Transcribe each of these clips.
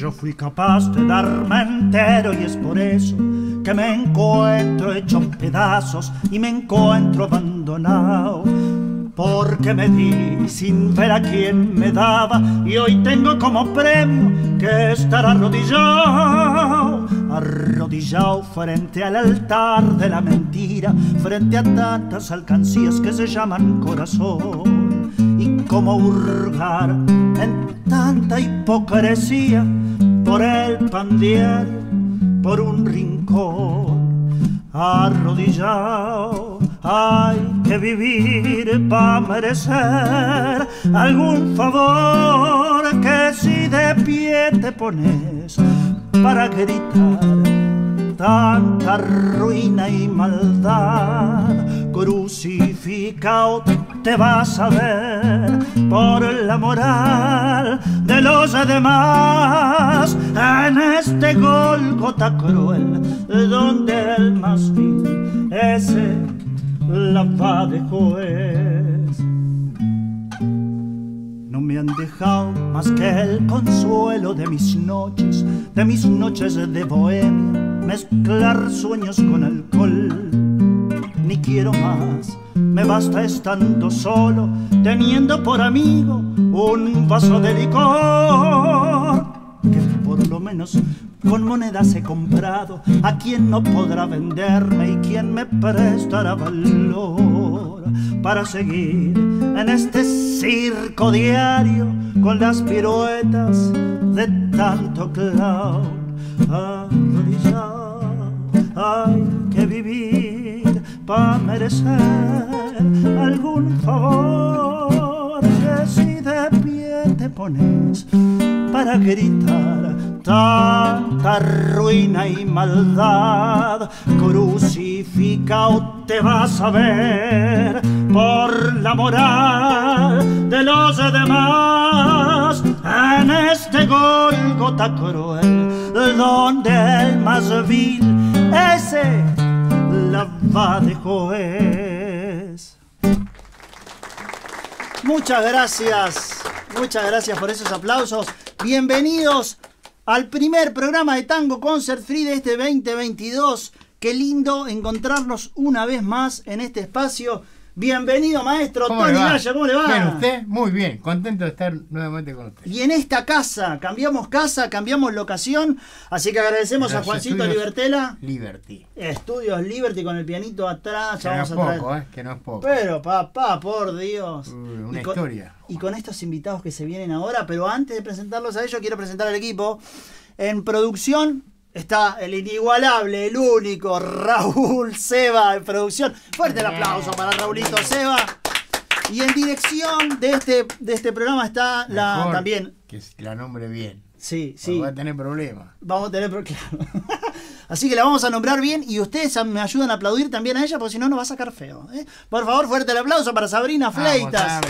yo fui capaz de darme entero y es por eso que me encuentro hecho pedazos y me encuentro abandonado. Porque me di sin ver a quién me daba y hoy tengo como premio que estar arrodillado frente al altar de la mentira, frente a tantas alcancías que se llaman corazón. Y como hurgar en tanta hipocresía por el pan diario, por un rincón, arrodillado. Hay que vivir para merecer algún favor que si de pie te pones para gritar tanta ruina y maldad. Crucificado te vas a ver por la moral de los demás en este Gólgota cruel donde el más vil ese la va de juez. No me han dejado más que el consuelo de mis noches de bohemia, mezclar sueños con alcohol. Ni quiero más, me basta estando solo, teniendo por amigo un vaso de licor, que por lo menos con monedas he comprado a quien no podrá venderme y quien me prestará valor para seguir en este circo diario con las piruetas de tanto clown. Arrodillado hay que vivir para merecer algún favor que si de pie te pones para gritar tanta ruina y maldad. Crucificado te vas a ver por la moral de los demás en este Gólgota cruel donde el más vil ese la va de juez. Muchas gracias por esos aplausos. Bienvenidos al primer programa de Tango Concert Free de este 2022. Qué lindo encontrarnos una vez más en este espacio. Bienvenido, maestro Tony Gaya, ¿cómo le va? Bien, ¿usted? Muy bien, contento de estar nuevamente con usted. Y en esta casa, cambiamos locación, así que agradecemos a Juancito Libertela. Liberty. Estudios Liberty con el pianito atrás. Que no es poco, que no es poco. Pero papá, por Dios. Una historia. Y con estos invitados que se vienen ahora, pero antes de presentarlos a ellos, quiero presentar al equipo. En producción está el inigualable, el único Raúl Seba en producción. Fuerte el aplauso para Raulito Seba. Y en dirección de este programa está Mejor también. Que la nombre bien. Sí, sí. Va a tener problemas. Vamos a tener problemas. Así que la vamos a nombrar bien y ustedes me ayudan a aplaudir también a ella porque si no nos va a sacar feo. Por favor, fuerte el aplauso para Sabrina Fleitas.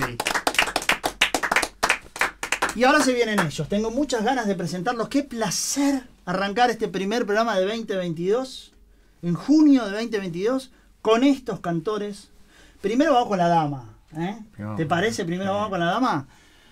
Y ahora se vienen ellos. Tengo muchas ganas de presentarlos. Qué placer arrancar este primer programa de 2022, en junio de 2022, con estos cantores. Primero vamos con la dama. ¿Te parece? Primero vamos con la dama.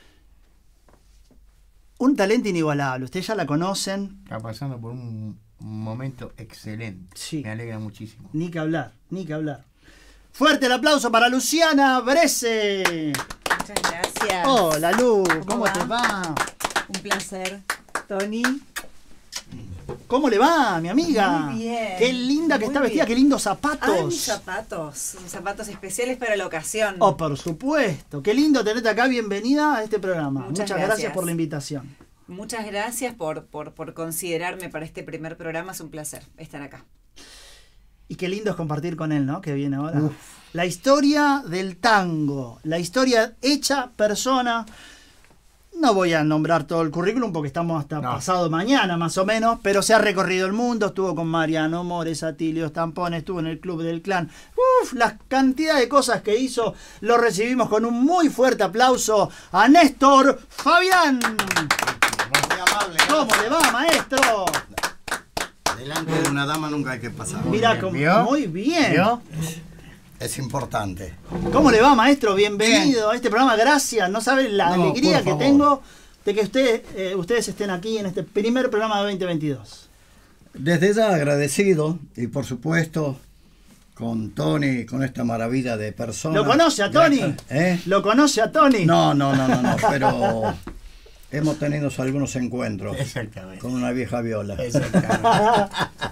Un talento inigualable. Ustedes ya la conocen. Está pasando por un momento excelente. Sí. Me alegra muchísimo. Ni que hablar, ni que hablar. Fuerte el aplauso para Luciana Brese. Muchas gracias. Hola Lu, ¿cómo te va? Un placer. Tony. ¿Cómo le va, mi amiga? Muy bien. Qué linda que Muy está vestida, bien. qué lindos zapatos. Ay, mis zapatos especiales para la ocasión. Oh, por supuesto. Qué lindo tenerte acá, bienvenida a este programa. Muchas gracias gracias por la invitación. Muchas gracias por considerarme para este primer programa, es un placer estar acá. Y qué lindo es compartir con él, ¿no? Que viene ahora. Uf. La historia del tango, la historia hecha persona. No voy a nombrar todo el currículum porque estamos hasta pasado mañana más o menos, pero se ha recorrido el mundo, estuvo con Mariano Mores, Atilio Stampón, estuvo en el Club del Clan. Uf, la cantidad de cosas que hizo, lo recibimos con un muy fuerte aplauso a Néstor Fabián. Muy amable. ¿Cómo le va, maestro? Delante de una dama nunca hay que pasar. Mira, muy bien. ¿Vio? Es importante. ¿Cómo le va, maestro? Bienvenido a este programa. Gracias. No sabe la alegría que tengo de que ustedes estén aquí en este primer programa de 2022? Desde ya agradecido y por supuesto con Tony, con esta maravilla de persona. ¿Lo conoce a Tony? ¿Eh? ¿Lo conoce a Tony? No, pero hemos tenido algunos encuentros Exactamente. con una vieja viola. Exactamente.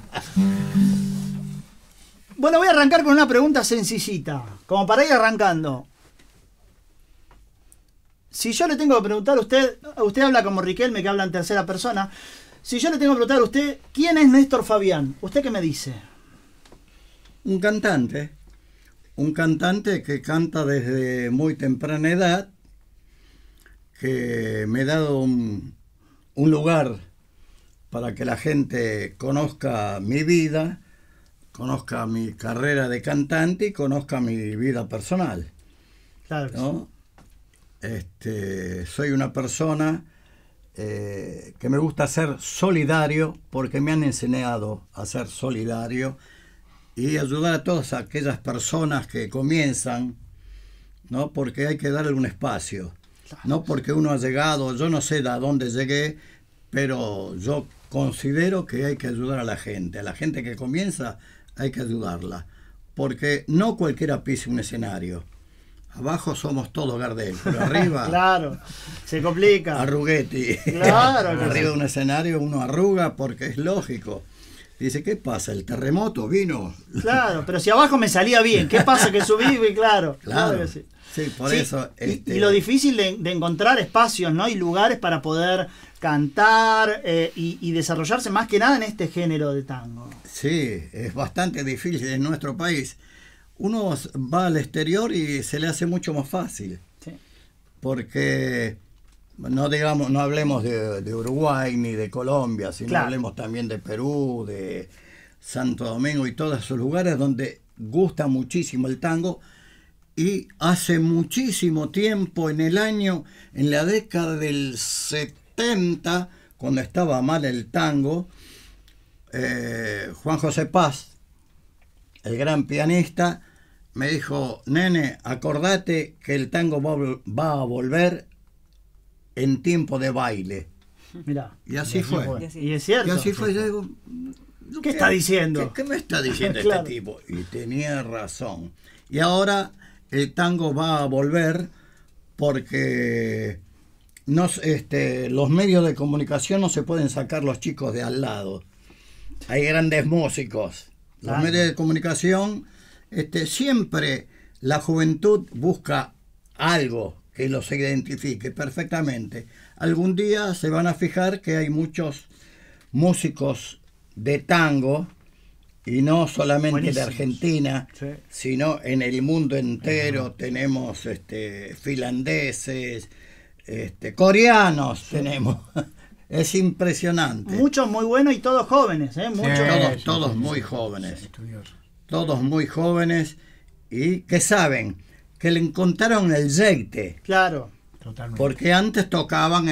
Bueno, voy a arrancar con una pregunta sencillita, como para ir arrancando. Si yo le tengo que preguntar a usted habla como Riquelme, que habla en tercera persona. Si yo le tengo que preguntar a usted, ¿quién es Néstor Fabián? ¿Usted qué me dice? Un cantante que canta desde muy temprana edad, que me ha dado un lugar para que la gente conozca mi vida, conozca mi carrera de cantante y conozca mi vida personal, Claro que ¿no? Soy una persona que me gusta ser solidario porque me han enseñado a ser solidario y ayudar a todas aquellas personas que comienzan, ¿no? Porque hay que darle un espacio, no porque uno ha llegado, yo no sé de dónde llegué, pero yo considero que hay que ayudar a la gente que comienza hay que ayudarla, porque no cualquiera pise un escenario. Abajo somos todos Gardel, pero arriba Claro, se complica. Arruguetti. Claro que Arriba sí. de un escenario uno arruga porque es lógico. Dice, ¿qué pasa? ¿El terremoto vino? Claro, pero si abajo me salía bien, ¿qué pasa que subí? Y claro, Claro. que sí. Sí, por Sí, eso. y lo difícil de encontrar espacios, ¿no? Y lugares para poder cantar y desarrollarse más que nada en este género de tango. Sí, es bastante difícil en nuestro país. Uno va al exterior y se le hace mucho más fácil. Sí. Porque no hablemos de Uruguay ni de Colombia, sino Claro. hablemos también de Perú, de Santo Domingo y todos esos lugares donde gusta muchísimo el tango. Y hace muchísimo tiempo, en la década del 70, cuando estaba mal el tango, Juan José Paz, el gran pianista, me dijo, nene, acordate que el tango va a volver en tiempo de baile. Mirá. Y así fue. Y es cierto. Y así fue. Yo digo, ¿Qué está diciendo? ¿Qué me está diciendo Claro. este tipo? Y tenía razón. Y ahora el tango va a volver porque los medios de comunicación no se pueden sacar los chicos de al lado. Hay grandes músicos. Los Claro. medios de comunicación, siempre la juventud busca algo que los identifique perfectamente. Algún día se van a fijar que hay muchos músicos de tango, y no solamente Buenísimos. de Argentina, Sí. sino en el mundo entero. Tenemos finlandeses, coreanos tenemos. Es impresionante. Muchos muy buenos y todos jóvenes, ¿eh? Muchos. Todos muy jóvenes. Estudioso. Todos muy jóvenes y que saben que le encontraron el jeite. Claro. Totalmente. Porque antes tocaban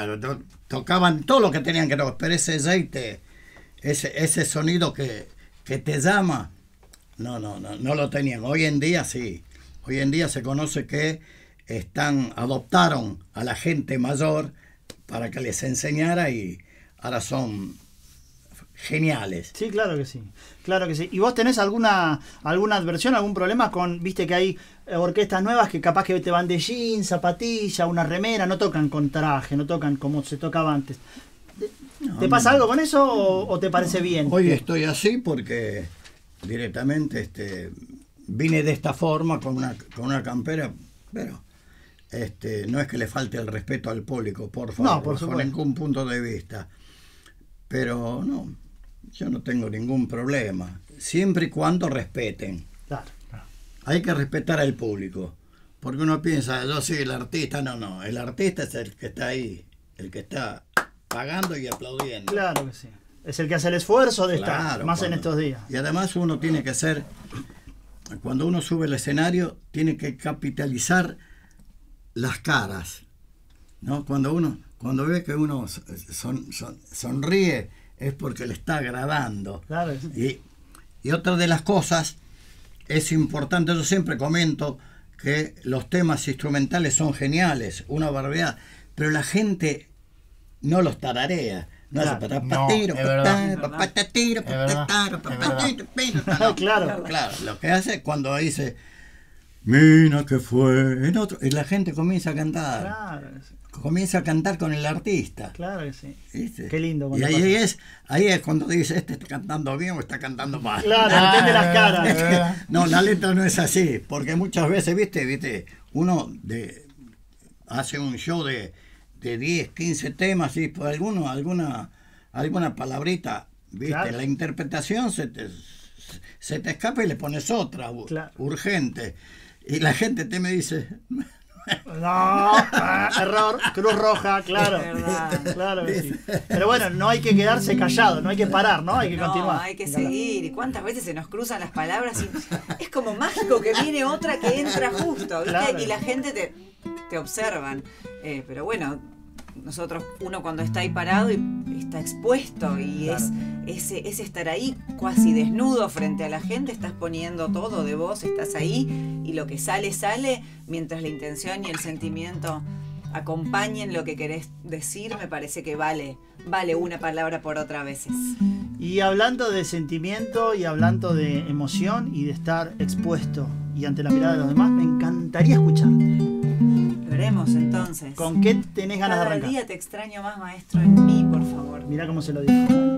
todo lo que tenían que tocar, pero ese jeite, ese sonido que te llama, no lo tenían. Hoy en día sí. Hoy en día se conoce que adoptaron a la gente mayor para que les enseñara y ahora son geniales. Sí, claro que sí. Claro que sí. ¿Y vos tenés alguna adversión, algún problema viste que hay orquestas nuevas que capaz que te van de jeans, zapatilla, una remera, no tocan con traje, no tocan como se tocaba antes? ¿Te pasa algo con eso o te parece bien? Hoy estoy así porque directamente vine de esta forma con una campera, pero no es que le falte el respeto al público, por favor, No, por bajo supuesto. ningún punto de vista. Pero no, yo no tengo ningún problema, siempre y cuando respeten. Claro. Hay que respetar al público, porque uno piensa, yo soy el artista, no, el artista es el que está ahí, el que está pagando y aplaudiendo. Claro que sí. Es el que hace el esfuerzo de estar, Claro, más en cuando- estos días. Y además uno tiene que ser, cuando uno sube al escenario, tiene que capitalizar las caras, ¿no? Cuando ve que uno sonríe es porque le está agradando. Claro que sí. Y otra de las cosas es importante, yo siempre comento que los temas instrumentales son geniales, una barbaridad, pero la gente no los tararea. No Claro. hace No, es verdad. Claro. Claro, lo que hace cuando dice, Mina, que fue, en otro, y la gente comienza a cantar. Claro, sí. Comienza a cantar con el artista. Claro que sí. ¿Viste? Qué lindo Y cuando ahí pasa. es cuando dice, este está cantando bien o está cantando mal. Claro, depende de las caras. No, la letra no es así, porque muchas veces, viste, uno hace un show de 10, 15 temas y por alguna palabrita, viste, Claro. la interpretación se te escapa y le pones otra, Claro. urgente. Y la gente me dice, No, error, Cruz Roja, claro. Es verdad. Claro que sí. Pero bueno, no hay que quedarse callado, no hay que parar, ¿no? Hay que No, continuar. hay que seguir. ¿Y cuántas veces se nos cruzan las palabras? Y es como mágico que viene otra que entra justo, ¿viste? Claro. Y la gente te observan. Pero bueno, uno cuando está ahí parado y está expuesto y Claro. ese estar ahí casi desnudo frente a la gente, estás poniendo todo de vos, estás ahí y lo que sale, mientras la intención y el sentimiento acompañen lo que querés decir, me parece que vale una palabra por otra a veces. Y hablando de sentimiento y hablando de emoción y de estar expuesto y ante la mirada de los demás, me encantaría escucharte. Lo haremos entonces. ¿Con qué tenés ganas de Cada arrancar? día te extraño más, maestro, en mí, por favor. Mirá cómo se lo dijo.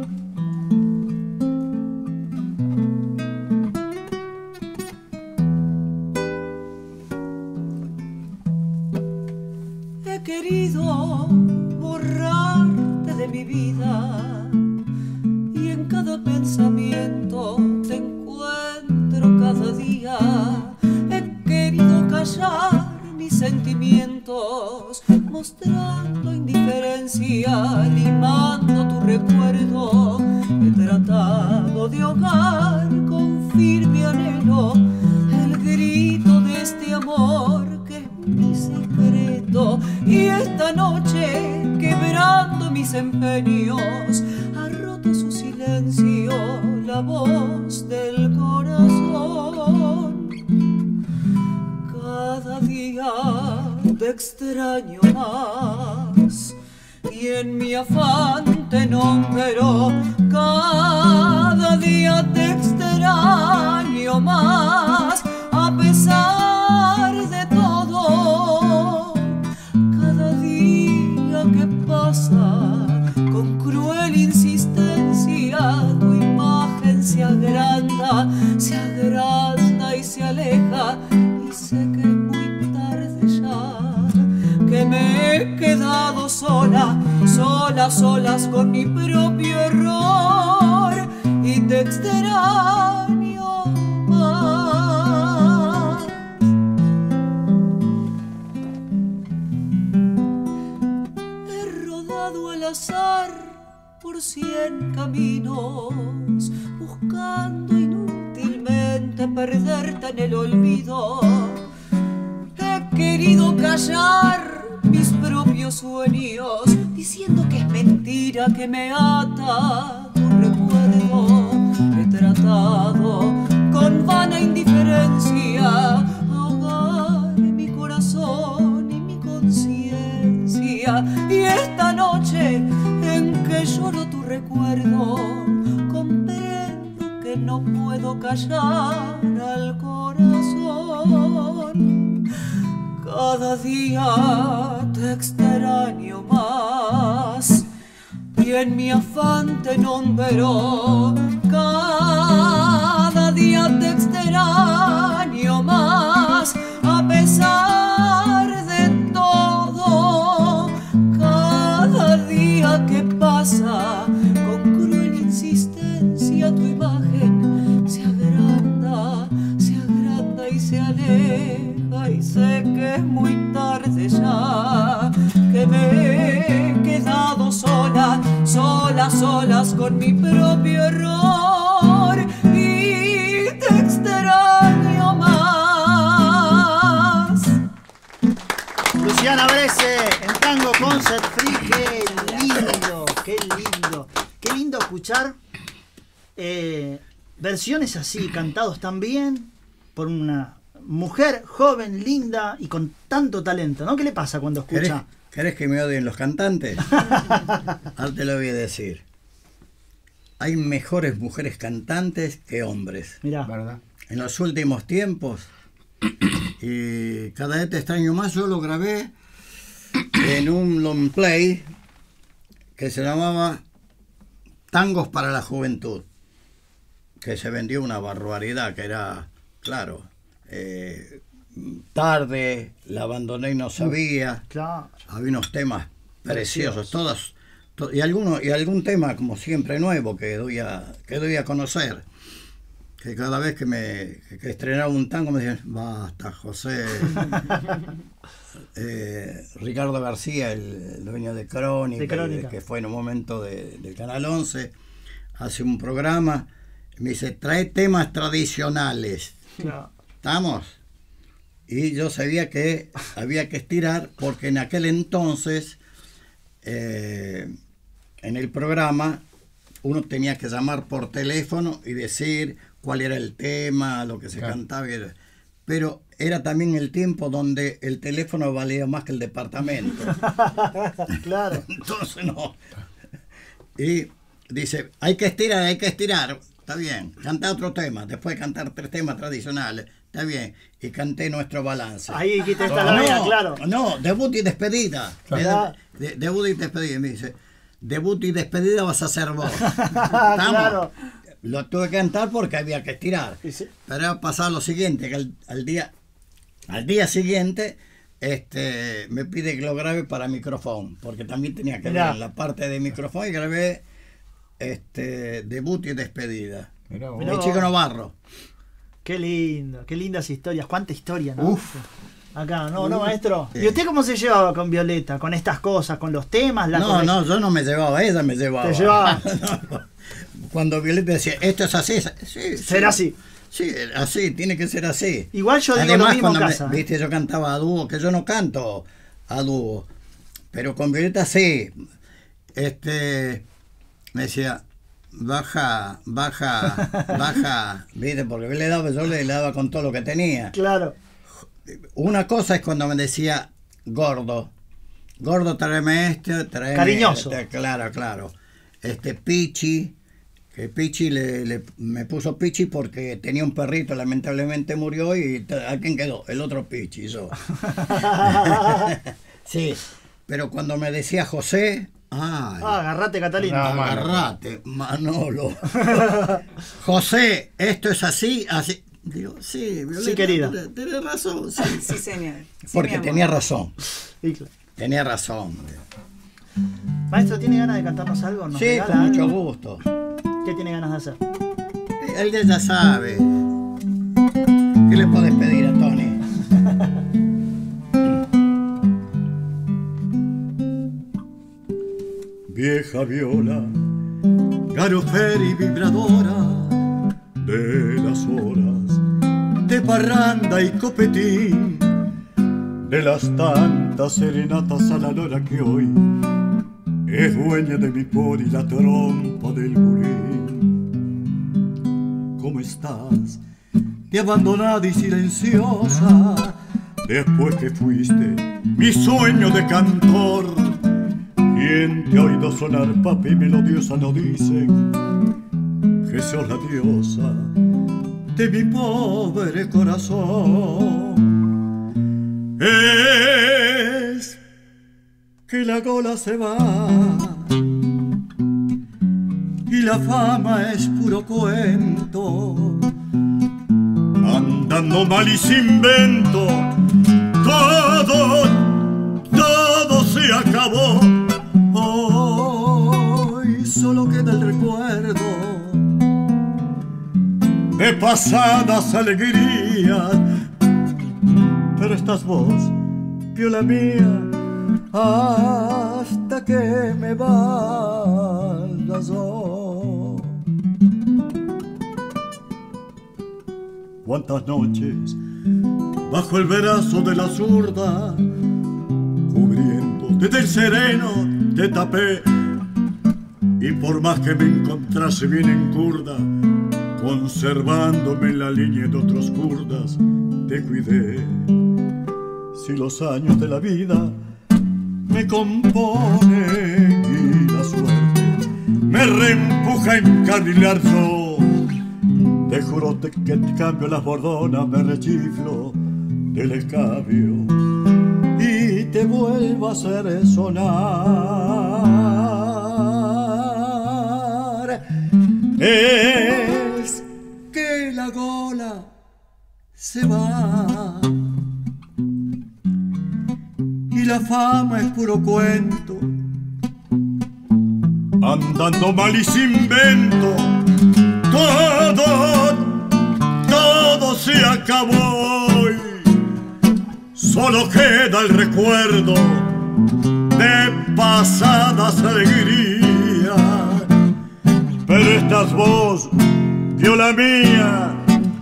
He querido borrarte de mi vida y en cada pensamiento te encuentro cada día. He querido callar mis sentimientos, mostrando indiferencia, limando tu recuerdo. He tratado de ahogar con firme anhelo el grito de este amor que es mi secreto. Y esta noche, quebrando mis empeños, ha roto su silencio la voz del corazón. Cada día te extraño más y en mi afán te nombro. Cada día te extraño más a pesar de todo. Cada día que pasa con cruel insistencia tu imagen se agranda y se aleja. Y sé que es muy tarde ya, que me he quedado sola, solas con mi propio error y te extraño más. He rodado al azar por 100 caminos, buscando inútilmente perderte en el olvido. He querido callar mis propios sueños, diciendo que es mentira que me ata tu recuerdo. He tratado con vana indiferencia ahogar mi corazón y mi conciencia. Y esta noche en que lloro tu recuerdo, comprendo que no puedo callar al corazón. Cada día te extraño más y en mi afán te nombro. Cada día te extraño más a pesar de todo. Cada día que pasa con cruel insistencia tu imagen se agranda y se aleja. Y sé que es muy tarde ya, que me he quedado solas con mi propio error y te extraño más. Luciana Brese en Tango Concert Free. Qué lindo, qué lindo. Qué lindo escuchar versiones así, cantados tan bien por una mujer joven, linda y con tanto talento, ¿no? ¿Qué le pasa cuando escucha ¿Querés que me odien los cantantes? Ahora te lo voy a decir. Hay mejores mujeres cantantes que hombres. Mirá. ¿Verdad? En los últimos tiempos, y cada vez te extraño más, yo lo grabé en un long play que se llamaba Tangos para la Juventud, que se vendió una barbaridad, que era, claro, Tarde, La abandoné y no sabía, Claro. había unos temas preciosos, y algún tema como siempre nuevo que doy a conocer, que cada vez que estrenaba un tango me decían, basta José. Ricardo García, el dueño de Crónica, que fue en un momento del Canal 11, hace un programa, me dice, trae temas tradicionales. Claro. ¿Estamos? Y yo sabía que había que estirar, porque en aquel entonces, en el programa, uno tenía que llamar por teléfono y decir cuál era el tema, lo que se cantaba. Pero era también el tiempo donde el teléfono valía más que el departamento. Claro. Entonces no. Y dice, hay que estirar. Está bien, canta otro tema, después de cantar 3 temas tradicionales, está bien, y canté Nuestro Balance. Ahí esta está la mía, claro. No, debut y despedida. Claro. Debut y despedida, me dice, debut y despedida vas a hacer vos. Claro. Lo tuve que cantar porque había que estirar. Sí. Pero ha pasado lo siguiente, que al día siguiente me pide que lo grabe para micrófono, porque también tenía que ver la parte de micrófono, y grabé debut y despedida. Mirá vos. Mi Chico Novarro. Qué lindo, qué lindas historias. Cuánta historia, ¿no? Uf. Acá, no, maestro. Sí. ¿Y usted cómo se llevaba con Violeta? Con estas cosas, con los temas, No, yo no me llevaba, ella me llevaba. ¿Te llevaba? No. Cuando Violeta decía, esto es así, sí, Será así. Sí, así, tiene que ser así. Igual yo digo lo mismo en casa. Viste, yo cantaba a dúo, que yo no canto a dúo, pero con Violeta sí. Me decía, baja, viste, porque yo le daba con todo lo que tenía. Claro. Una cosa es cuando me decía, gordo, tráeme tráeme cariñoso. Claro. Pichi, que Pichi me puso Pichi porque tenía un perrito, lamentablemente murió, y ¿a quién quedó? El otro Pichi, yo. Sí, pero cuando me decía José, agarrate, Catalina. No, agarrate, Manolo. José, esto es así. Digo, sí, Violeta, sí, querida. Tenés razón. Sí, Sí, señor. Sí, porque tenía razón. Sí, claro. Tenía razón. Maestro, ¿tiene ganas de cantarnos algo? ¿Nos Sí, regala con mucho algo? gusto. ¿Qué tiene ganas de hacer? Él ya sabe. ¿Qué le podés pedir a Tony? Vieja viola, garofera y vibradora de las horas de parranda y copetín, de las tantas serenatas a la lora que hoy es dueña de mi por y la trompa del bulín. ¿Cómo estás? De abandonada y silenciosa, después que fuiste mi sueño de cantor. ¿Quién te ha oído sonar, papi melodiosa? No dicen que sos la diosa de mi pobre corazón. Es que la gola se va y la fama es puro cuento, andando mal y sin vento, todo se acabó. Hoy solo queda el recuerdo de pasadas alegrías, pero estás vos, viola mía, hasta que me vayas. Cuántas noches bajo el brazo de la zurda, cubriendo desde el sereno te tapé, y por más que me encontrase bien en curda, conservándome en la línea de otros kurdas, te cuidé. Si los años de la vida me compone y la suerte me reempuja a encarrilar yo. Te juro que te cambio las bordonas, me rechiflo del escabio y te vuelvo a hacer sonar. Es que la gola se va y la fama es puro cuento, andando mal y sin vento. Todo se acabó y solo queda el recuerdo de pasadas alegrías. Pero estás vos, viola mía,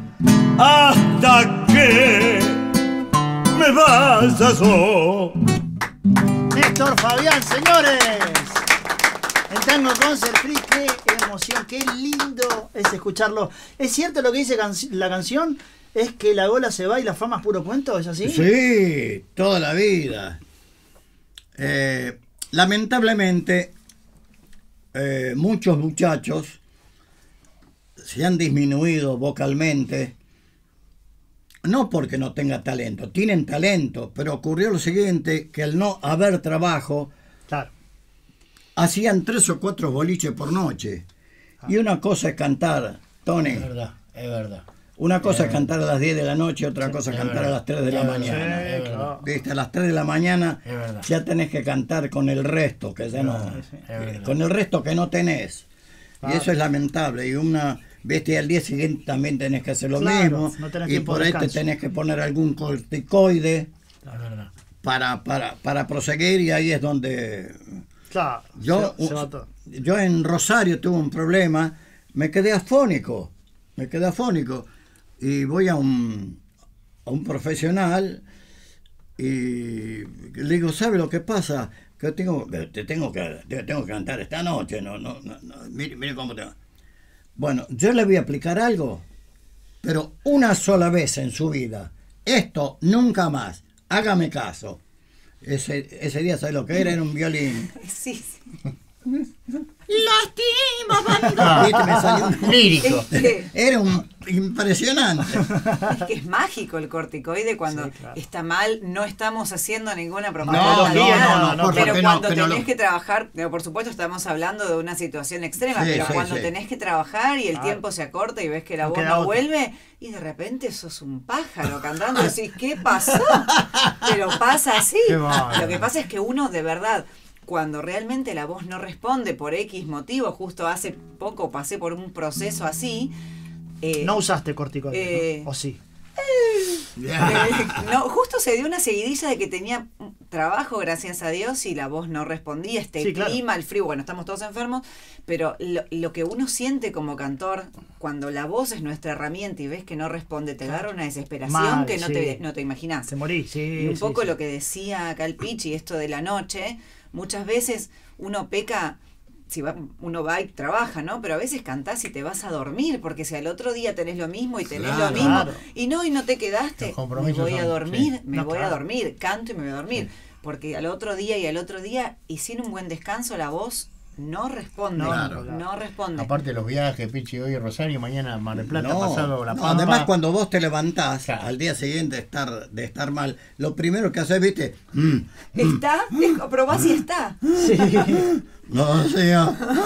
hasta que me vayas yo. Néstor Fabián, señores. En Tango Concert Free, qué emoción, qué lindo es escucharlo. ¿Es cierto lo que dice la canción? ¿Es que la gola se va y la fama es puro cuento? ¿Es así? Sí, toda la vida. Lamentablemente, muchos muchachos se han disminuido vocalmente, no porque no tengan talento, tienen talento, pero ocurrió lo siguiente, que al no haber trabajo, claro, hacían 3 o 4 boliches por noche. Y una cosa es cantar, Tony. Es verdad, es verdad. Una cosa es cantar a las 10 de la noche, otra cosa es cantar a las 3 de la mañana. Sí, claro. ¿Viste? A las 3 de la mañana ya tenés que cantar con el resto, que ya no. Con el resto que no tenés. Y eso es lamentable. Y una bestia al día siguiente también tenés que hacer lo mismo. No tenés y tiempo por de ahí te descanso. tenés que poner algún corticoide para proseguir, y ahí es donde. Claro, Yo en Rosario tuve un problema, me quedé afónico. Y voy a un profesional y le digo, ¿sabe lo que pasa? Que te tengo que cantar esta noche. No, mire cómo te va. Bueno, yo le voy a aplicar algo, pero una sola vez en su vida. Esto nunca más. Hágame caso. Ese día, ¿sabes lo que era? Era un violín. Sí. ¡Lástima, bandido! ¿Viste? Me salió un lírico. Era un impresionante. Es que es mágico el corticoide cuando está mal. No estamos haciendo ninguna propaganda. No, pero cuando pero tenés que trabajar, por supuesto estamos hablando de una situación extrema, pero cuando tenés que trabajar y el tiempo se acorta y ves que la voz no vuelve y de repente sos un pájaro cantando y decís, ¿qué pasó? Pero pasa así. Lo que pasa es que uno de verdad, cuando realmente la voz no responde por X motivo, justo hace poco pasé por un proceso así. No usaste corticoide, ¿no? ¿O sí? No, justo se dio una seguidilla de que tenía trabajo, gracias a Dios, y la voz no respondía. Clima, el frío, bueno, estamos todos enfermos, pero lo que uno siente como cantor, cuando la voz es nuestra herramienta y ves que no responde, te agarra una desesperación que no te imaginás. Se morí, y un poco lo que decía acá el Pichi, esto de la noche, muchas veces uno peca. Uno va y trabaja, ¿no? Pero a veces cantás y te vas a dormir, porque si al otro día tenés lo mismo y tenés lo mismo, y no te quedaste, me voy a dormir, canto y me voy a dormir, porque al otro día y sin un buen descanso la voz no responde, no responde. Aparte los viajes, Pichi, hoy Rosario, mañana Mar del Plata, pasado La Pampa. Además, cuando vos te levantás al día siguiente de estar mal, lo primero que haces, ¿viste? ¿Está? Probás si está. Sí. No sé.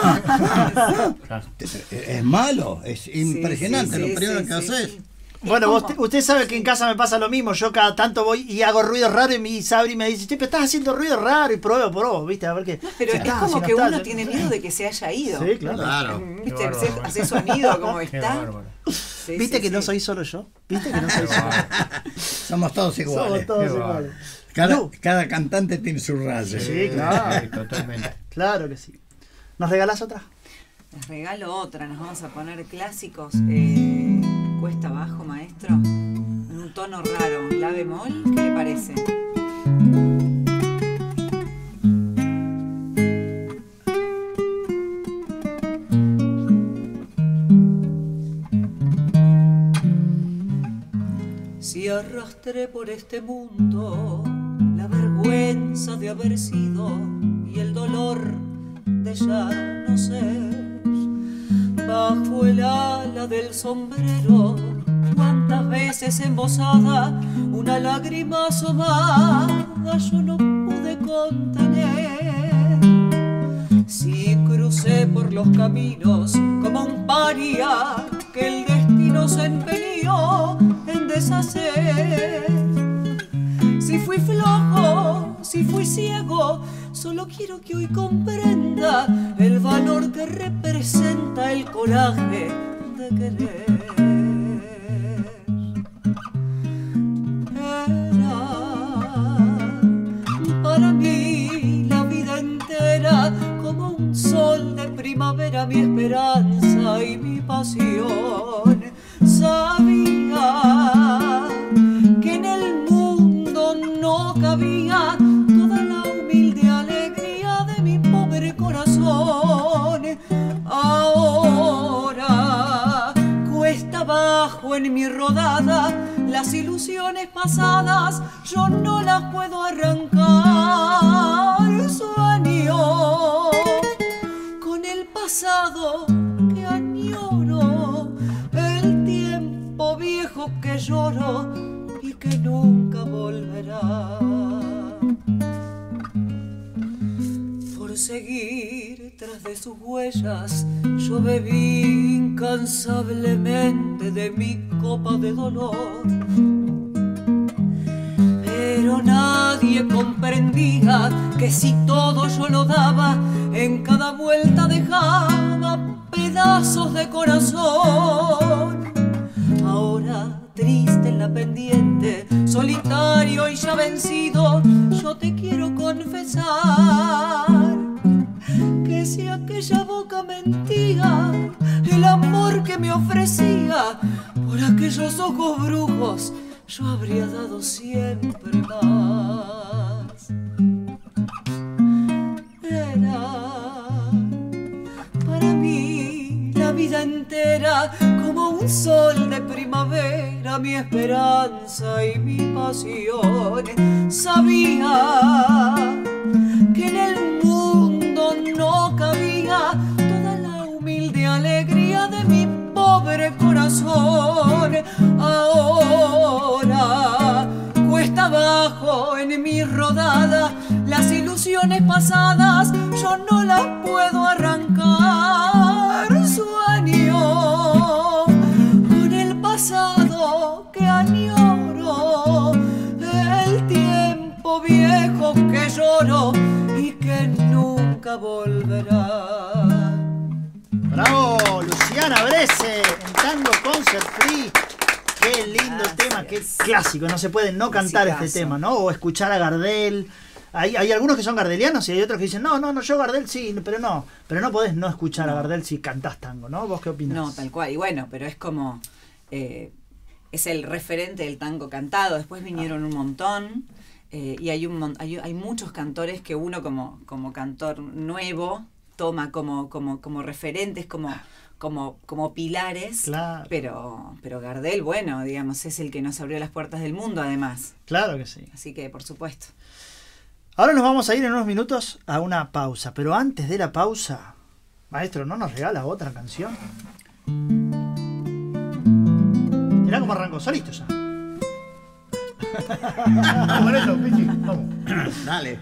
Es malo, es impresionante lo primero que haces. Sí. Bueno, usted sabe que en casa me pasa lo mismo. Yo cada tanto voy y hago ruido raro y mi Sabri me dice, pero estás haciendo ruido raro, y pruebo, ¿viste? A ver qué. Pero es como que uno tiene miedo de que se haya ido. Sí, claro. ¿Viste? Hace sonido como está. ¿Viste que no soy solo yo? ¿Viste que no soy solo? Somos todos iguales. Cada cantante tiene su rayo. Sí, claro. Totalmente. Claro que sí. ¿Nos regalás otra? Les regalo otra. Nos vamos a poner clásicos. Cuesta abajo, maestro. En un tono raro. La bemol, ¿qué le parece? Si arrastré por este mundo la vergüenza vergüenza de haber sido y el dolor de ya no ser. Bajo el ala del sombrero, cuántas veces embosada, una lágrima asomada yo no pude contener. Si crucé por los caminos como un paria que el destino se empeñó en deshacer. Si fui flojo, si fui ciego, solo quiero que hoy comprenda el valor que representa el coraje de querer. Era para mí la vida entera como un sol de primavera, mi esperanza y mi pasión. Sabía que en el mundo no cabía toda la humilde alegría de mi pobre corazón. Ahora cuesta abajo en mi rodada, las ilusiones pasadas yo no las puedo arrancar. Sueño con el pasado que añoro, el tiempo viejo que lloro y que nunca volverá. Por seguir tras de sus huellas yo bebí incansablemente de mi copa de dolor, pero nadie comprendía que si todo yo lo daba, en cada vuelta dejaba pedazos de corazón. Ahora triste en la pendiente, solitario y ya vencido, yo te quiero confesar que si aquella boca mentía el amor que me ofrecía, por aquellos ojos brujos yo habría dado siempre más. Era para mí la vida entera como un sol de primavera, mi esperanza y mi pasión. Sabía que en el mundo no cabía toda la humilde alegría de mi pobre corazón. Ahora cuesta abajo en mi rodada, las ilusiones pasadas yo no las puedo arrancar. Sueño con el pasado que añoro, el tiempo viejo que lloro y que nunca volverá. ¡Bravo! Luciana Brese en Tango Concert Free. Qué lindo tema, qué clásico. No se puede no cantar este tema, ¿no? O escuchar a Gardel. Hay algunos que son gardelianos y hay otros que dicen, no, yo Gardel sí, pero no podés no escuchar a Gardel si cantás tango, ¿no? ¿Vos qué opinás? No, tal cual. Y bueno, pero es como es el referente del tango cantado. Después vinieron un montón y hay muchos cantores que uno como cantor nuevo toma como referentes, como pilares. Claro. Pero Gardel, bueno, digamos, es el que nos abrió las puertas del mundo, además. Claro que sí. Así que, por supuesto. Ahora nos vamos a ir en unos minutos a una pausa, pero antes de la pausa, maestro, ¿no nos regala otra canción? Mirá cómo arrancó, solito ya. Por eso, Pichi, vamos. Dale.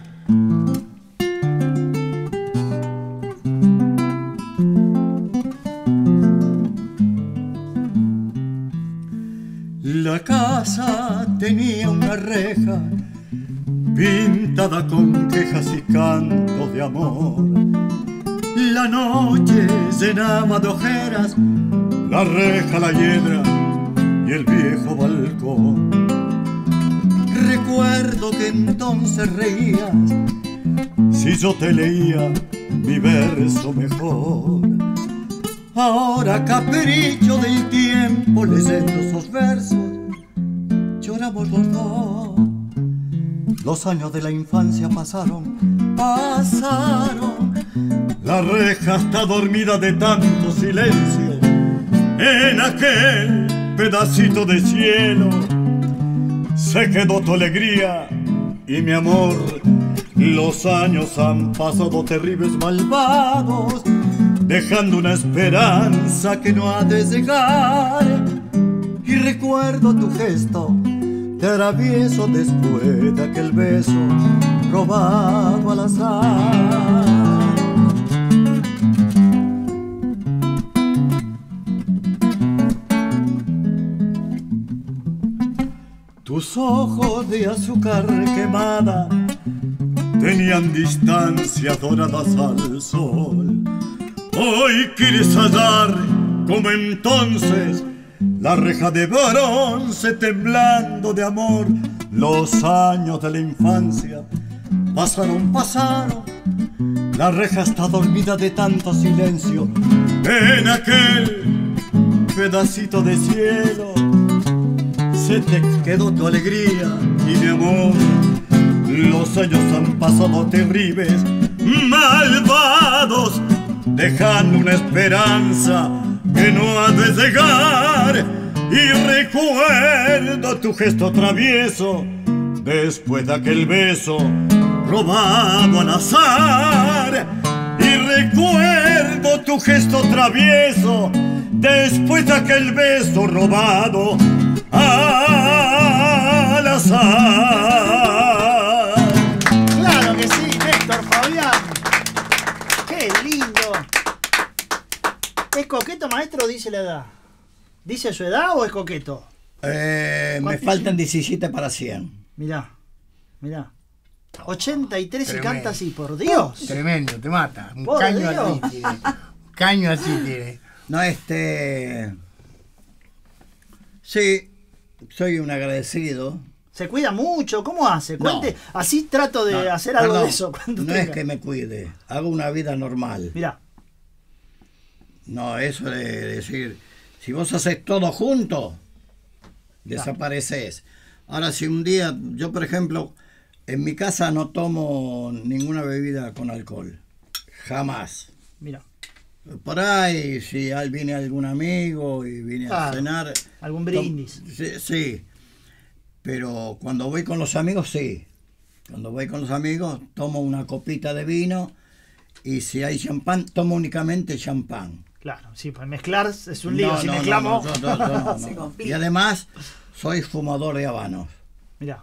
La casa tenía una reja pintada con quejas y cantos de amor. La noche llenaba de ojeras la reja, la hiedra y el viejo balcón. Recuerdo que entonces reías si yo te leía mi verso mejor. Ahora, capricho del tiempo, leyendo esos versos, lloramos los dos. Los años de la infancia pasaron. La reja está dormida de tanto silencio. En aquel pedacito de cielo se quedó tu alegría Y mi amor, los años han pasado terribles, malvados, dejando una esperanza que no ha de llegar. Y recuerdo tu gesto travieso después de aquel beso robado al azar. Tus ojos de azúcar quemada tenían distancias doradas al sol. Hoy quieres hallar, como entonces, la reja de bronce temblando de amor. Los años de la infancia pasaron, la reja está dormida de tanto silencio. En aquel pedacito de cielo se te quedó tu alegría y mi amor. Los años han pasado terribles, malvados, dejando una esperanza que no ha de llegar. Y recuerdo tu gesto travieso después de aquel beso robado al azar. Y recuerdo tu gesto travieso después de aquel beso robado al azar. Claro que sí, Néstor Fabián. Qué lindo. ¿Es coqueto, maestro, o dice la edad? ¿Dice su edad o es coqueto? Me faltan 17 para 100. Mirá. 83 y canta así, por Dios. Tremendo, te mata. Un Por caño Dios. así tiene. Un caño así tiene. No, sí, soy un agradecido. Se cuida mucho, ¿cómo hace? Cuente, No. así trato de No, hacer algo perdón, de eso. Cuando no tenga. es que me cuide, hago una vida normal. Mirá, No, eso de decir, si vos haces todo junto, desapareces. Ahora, si un día, yo por ejemplo, en mi casa no tomo ninguna bebida con alcohol, jamás. mirá. Por ahí, si viene algún amigo y viene a Claro, cenar. algún brindis. Sí, pero cuando voy con los amigos, sí. Cuando voy con los amigos, tomo una copita de vino y si hay champán, tomo únicamente champán. Claro, sí, pues mezclar es un lío. Si mezclamos. No. Se complica. Y además, soy fumador de habanos. Mirá,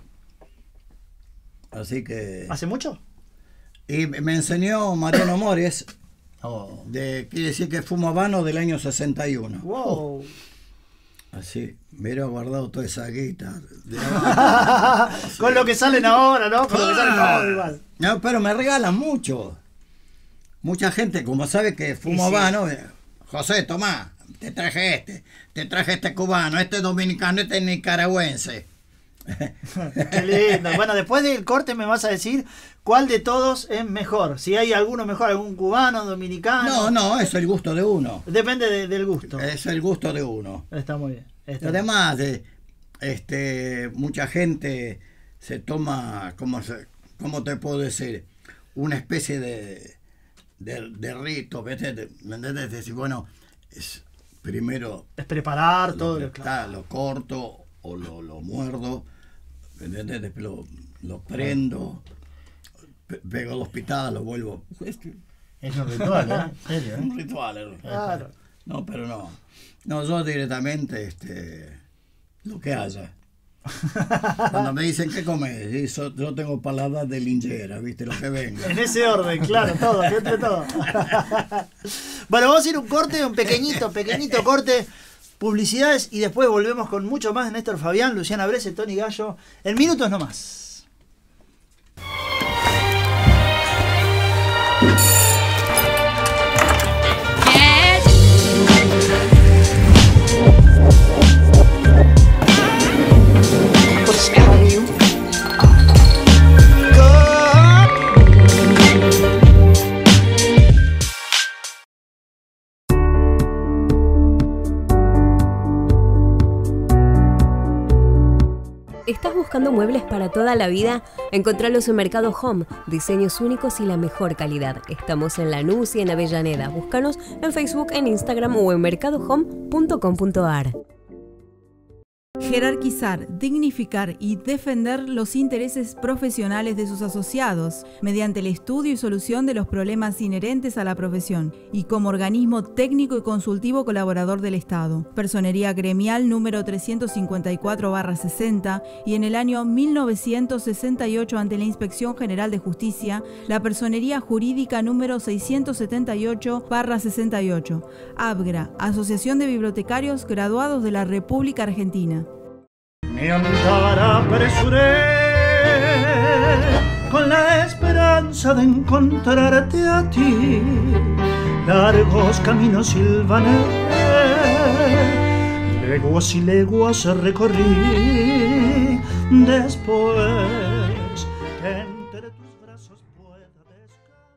Así que. ¿hace mucho? Y me enseñó Mariano Mores, Oh. quiere decir que fumo habano del año 61. Wow. Así, me hubiera guardado toda esa guita. Con lo que salen ahora, ¿no? Con lo que salen todo igual. No, pero me regalan mucho. Mucha gente, como sabe que fumo Y sí. habano, José, tomá, te traje este cubano, este dominicano, este nicaragüense. Qué lindo. Bueno, después del corte me vas a decir cuál de todos es mejor. Si hay alguno mejor, algún cubano, dominicano. No, es el gusto de uno. Depende del gusto. Es el gusto de uno. Está muy bien. Está Además, mucha gente se toma, ¿cómo te puedo decir? Una especie de rito, ¿viste? ¿Me entendés? Decir, bueno, primero es preparar todo lo lo corto o lo muerdo, ¿me entendés? Después lo prendo, pego 2 pitadas, lo vuelvo. Es un ritual, ¿eh? ¿En serio? Es un ritual. Claro. No, pero no. No, yo directamente lo que haya. Cuando me dicen qué comes, yo tengo paladar de linchera, ¿viste? Lo que venga. En ese orden, claro, todo, que entre todo. Bueno, vamos a ir un corte, un pequeñito corte, publicidades y después volvemos con mucho más de Néstor Fabián, Luciana Brese, Tony Gallo, en minutos nomás. ¿Estás buscando muebles para toda la vida? Encontralos en Mercado Home. Diseños únicos y la mejor calidad. Estamos en Lanús y en Avellaneda. Búscanos en Facebook, en Instagram o en mercadohome.com.ar. Jerarquizar, dignificar y defender los intereses profesionales de sus asociados mediante el estudio y solución de los problemas inherentes a la profesión y como organismo técnico y consultivo colaborador del Estado. Personería gremial número 354/60 y en el año 1968 ante la Inspección General de Justicia, la Personería Jurídica número 678/68. ABGRA, Asociación de Bibliotecarios Graduados de la República Argentina. Mi andar apresuré con la esperanza de encontrarte a ti. Largos caminos silvané, leguas y leguas recorrí. Después que entre tus brazos pueda descansar.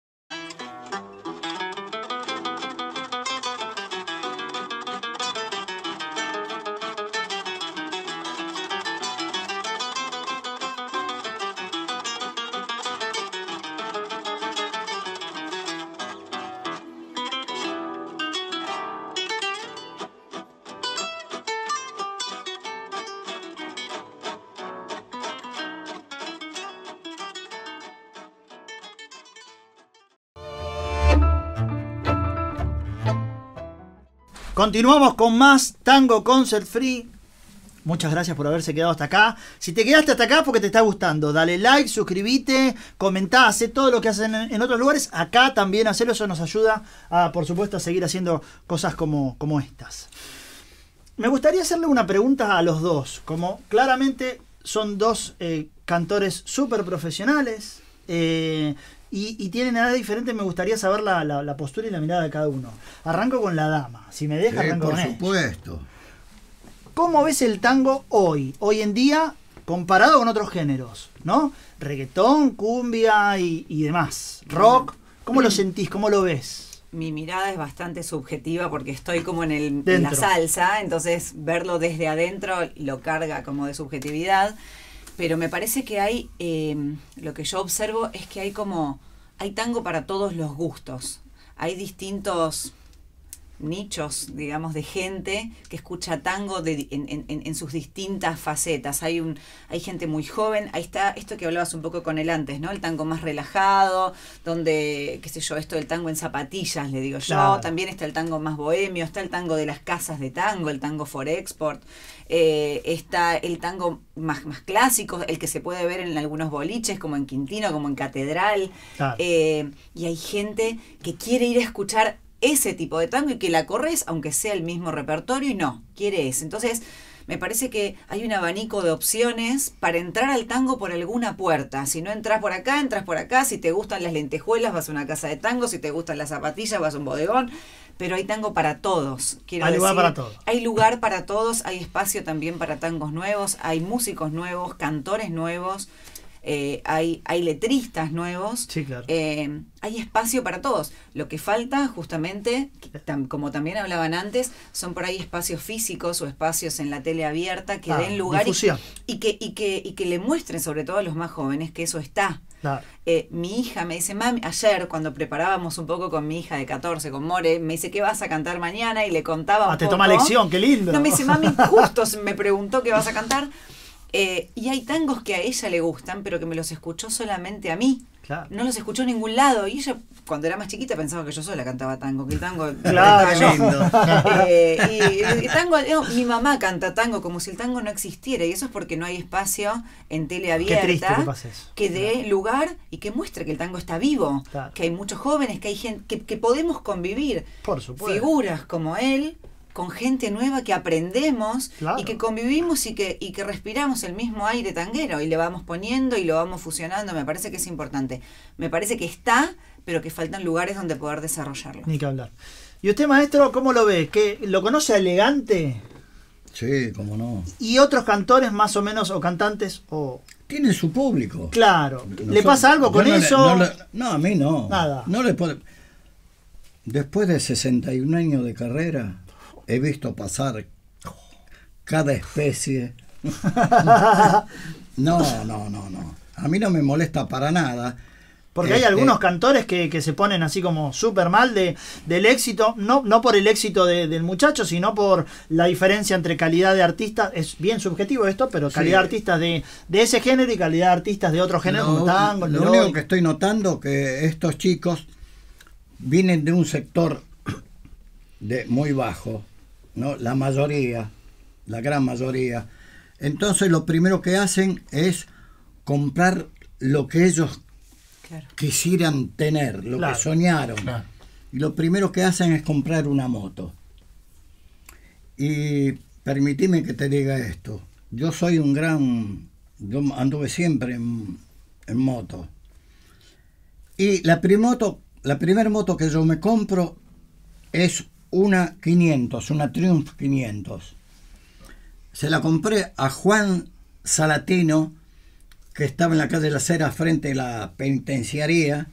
Continuamos con más Tango Concert Free. Muchas gracias por haberse quedado hasta acá. Si te quedaste hasta acá porque te está gustando, dale like, suscríbete, comentá, hacé todo lo que hacen en otros lugares. Acá también hacelo, eso nos ayuda a, por supuesto, a seguir haciendo cosas como estas. Me gustaría hacerle una pregunta a los dos. Como claramente son dos cantores súper profesionales y tienen edades diferentes, me gustaría saber la postura y la mirada de cada uno. Arranco con la dama. Si me deja, arranco con ella. Por supuesto. ¿Cómo ves el tango hoy en día, comparado con otros géneros, ¿no? Reggaetón, cumbia y demás. Rock, ¿cómo lo sentís? ¿Cómo lo ves? Mi mirada es bastante subjetiva porque estoy como en la salsa, entonces verlo desde adentro lo carga como de subjetividad. Pero me parece que hay, lo que yo observo es que hay tango para todos los gustos. Hay distintos nichos, digamos, de gente que escucha tango en sus distintas facetas. Hay gente muy joven, ahí está esto que hablabas un poco con él antes, ¿no? El tango más relajado, donde, qué sé yo, esto del tango en zapatillas, le digo yo. Claro. También está el tango más bohemio, está el tango de las casas de tango, el tango for export. Está el tango más clásico, el que se puede ver en algunos boliches, como en Quintino, como en Catedral. Claro. Y hay gente que quiere ir a escuchar ese tipo de tango y que la corres, aunque sea el mismo repertorio, y no, quiere ese. Entonces, me parece que hay un abanico de opciones para entrar al tango por alguna puerta. Si no entras por acá, entras por acá. Si te gustan las lentejuelas, vas a una casa de tango. Si te gustan las zapatillas, vas a un bodegón. Pero hay tango para todos. Hay lugar para todos. Hay lugar para todos, hay espacio también para tangos nuevos, hay músicos nuevos, cantores nuevos, hay letristas nuevos. Sí, claro. Hay espacio para todos. Lo que falta, justamente, como también hablaban antes, son por ahí espacios físicos o espacios en la tele abierta que den lugar y que le muestren, sobre todo a los más jóvenes, que eso está. Claro. Mi hija me dice, mami, ayer cuando preparábamos un poco con mi hija de 14, con More, me dice, ¿qué vas a cantar mañana? Y le contaba un poco. Te toma lección, qué lindo. No, me dice, mami, justo me preguntó qué vas a cantar. Y hay tangos que a ella le gustan, pero que me los escuchó solamente a mí. Claro. No los escuchó en ningún lado. Y ella, cuando era más chiquita, pensaba que yo sola cantaba tango, que el tango claro, cantaba yo. Y tango, mi mamá canta tango como si el tango no existiera. Y eso es porque no hay espacio en tele abierta que dé lugar y que muestre que el tango está vivo. Claro. Que hay muchos jóvenes, que hay gente que podemos convivir. Por supuesto. Figuras como él, con gente nueva que aprendemos, claro, y que convivimos y que respiramos el mismo aire tanguero y le vamos poniendo y lo vamos fusionando. Me parece que es importante. Me parece que está, pero que faltan lugares donde poder desarrollarlo. Ni que hablar. ¿Y usted, maestro, cómo lo ve? ¿Que lo conoce a Elegante? Sí, cómo no. ¿Y otros cantores más o menos, o cantantes? Tiene su público. Claro. ¿Le pasa algo con eso? No, a mí no. Nada. No le puede... Después de 61 años de carrera, he visto pasar cada especie. No. A mí no me molesta para nada. Porque hay algunos cantores que se ponen así como súper mal del éxito, no por el éxito del muchacho, sino por la diferencia entre calidad de artistas. Es bien subjetivo esto, pero calidad de artistas de ese género y calidad de artistas de otro género, como tango. Lo único que estoy notando que estos chicos vienen de un sector muy bajo, ¿no? La mayoría, la gran mayoría. Entonces lo primero que hacen es comprar lo que ellos quisieran tener, lo que soñaron. Y lo primero que hacen es comprar una moto. Y permitime que te diga esto. Yo anduve siempre en moto. Y la primera moto que yo me compro es una 500, una Triumph 500. Se la compré a Juan Salatino, que estaba en la calle de la Cera frente a la penitenciaría.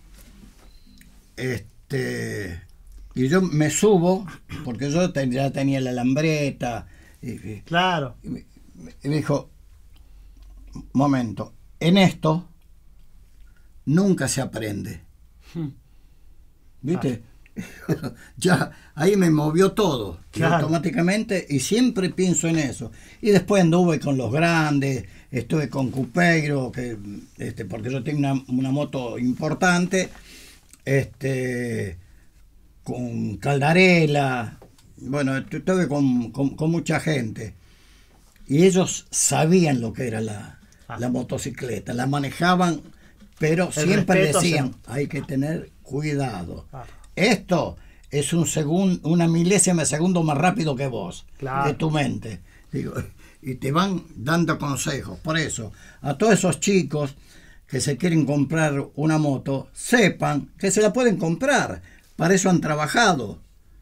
Y yo me subo, porque yo ya tenía la lambreta. Claro. Y me dijo, momento, en esto nunca se aprende. ¿Viste? Ya ahí me movió todo, automáticamente, y siempre pienso en eso. Y después anduve con los grandes, estuve con Cupeiro, porque yo tengo una moto importante, con Caldarela, bueno, estuve con mucha gente, y ellos sabían lo que era la motocicleta, la manejaban, pero siempre decían, hay que tener cuidado. Esto es una milésima de segundo más rápido que vos, de tu mente. Digo, y te van dando consejos. Por eso, a todos esos chicos que se quieren comprar una moto, sepan que se la pueden comprar. Para eso han trabajado.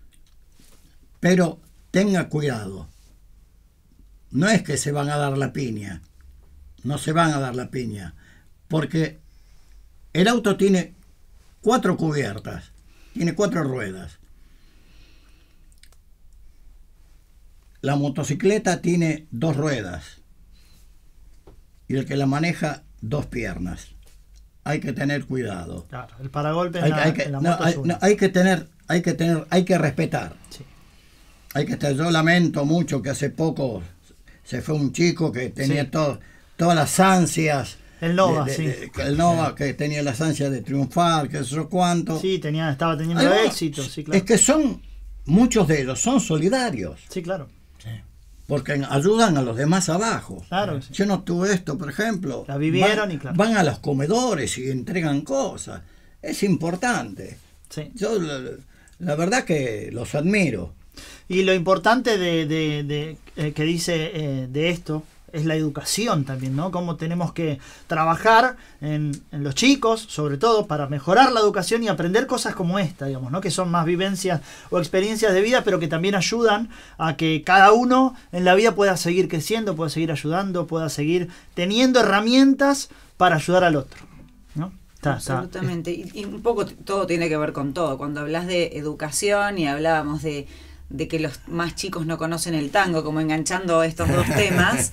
Pero tenga cuidado. No es que se van a dar la piña. No se van a dar la piña. Porque el auto tiene 4 cubiertas. Tiene 4 ruedas. La motocicleta tiene 2 ruedas. Y el que la maneja, 2 piernas. Hay que tener cuidado. Claro, el paragolpe en la moto es uno. hay que respetar. Sí. Yo lamento mucho que hace poco se fue un chico que tenía todas las ansias. El Nova, el Nova, que tenía las ansias de triunfar, que eso cuánto. Sí, estaba teniendo éxito, sí, claro. Es que muchos de ellos son solidarios. Sí, claro. Sí. Porque ayudan a los demás abajo. Claro. Sí. Yo no tuve esto, por ejemplo. La vivieron y claro. Van a los comedores y entregan cosas. Es importante. Sí. Yo la verdad que los admiro. Y lo importante que dice de esto es la educación también, ¿no? Cómo tenemos que trabajar en los chicos, sobre todo para mejorar la educación y aprender cosas como esta, digamos, ¿no? Que son más vivencias o experiencias de vida, pero que también ayudan a que cada uno en la vida pueda seguir creciendo, pueda seguir ayudando, pueda seguir teniendo herramientas para ayudar al otro, ¿no? Absolutamente. Y un poco todo tiene que ver con todo. Cuando hablas de educación y hablábamos de que los más chicos no conocen el tango, como enganchando estos dos temas,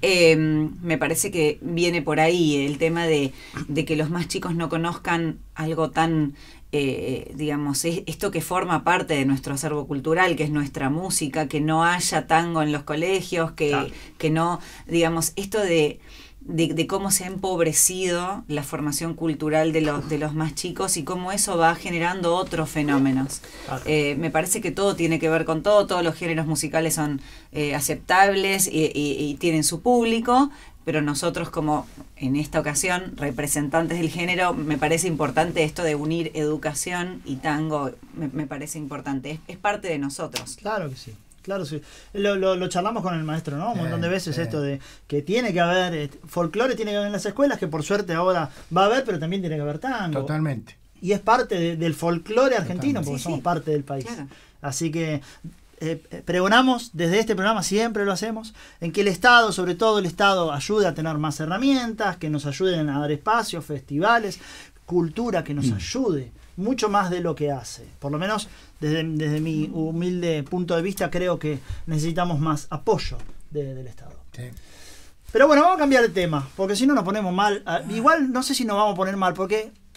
me parece que viene por ahí el tema de que los más chicos no conozcan algo tan, digamos, esto que forma parte de nuestro acervo cultural, que es nuestra música, que no haya tango en los colegios, que no, digamos, esto de cómo se ha empobrecido la formación cultural de los más chicos y cómo eso va generando otros fenómenos. Me parece que todo tiene que ver con todo, todos los géneros musicales son aceptables y tienen su público, pero nosotros como en esta ocasión representantes del género, me parece importante esto de unir educación y tango, me parece importante, es parte de nosotros. Claro que sí. Claro, sí. Lo charlamos con el maestro, ¿no? Un montón de veces esto de que tiene que haber folclore, tiene que haber en las escuelas, que por suerte ahora va a haber, pero también tiene que haber tango. Totalmente. Y es parte del folclore argentino, porque somos parte del país. Claro. Así que pregonamos desde este programa, siempre lo hacemos, en que el Estado, sobre todo el Estado, ayude a tener más herramientas, que nos ayuden a dar espacios, festivales, cultura, que nos ayude mucho más de lo que hace. Por lo menos desde mi humilde punto de vista creo que necesitamos más apoyo del Estado. Sí. Pero bueno, vamos a cambiar de tema, porque si no nos ponemos mal. Igual no sé si nos vamos a poner mal, porque